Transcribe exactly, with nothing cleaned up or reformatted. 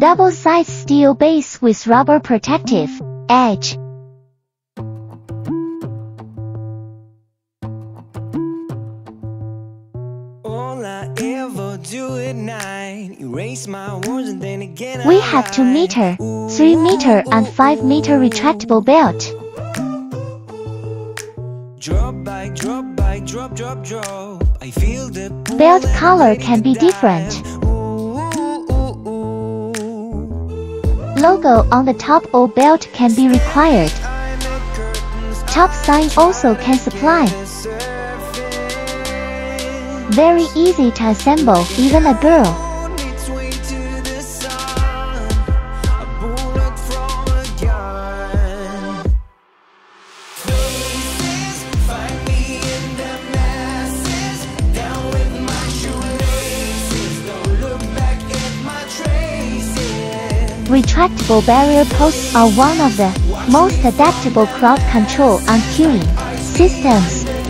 Double-sided steel base with rubber protective edge. All I ever do at night, erase my words and then again We have two meter, three meter and five meter retractable belt. Drop by drop by drop drop drop. I feel the Belt color can be different. Logo on the top or belt can be required. Top sign also can supply. Very easy to assemble, even a girl. Retractable barrier posts are one of the most adaptable crowd control and queuing systems.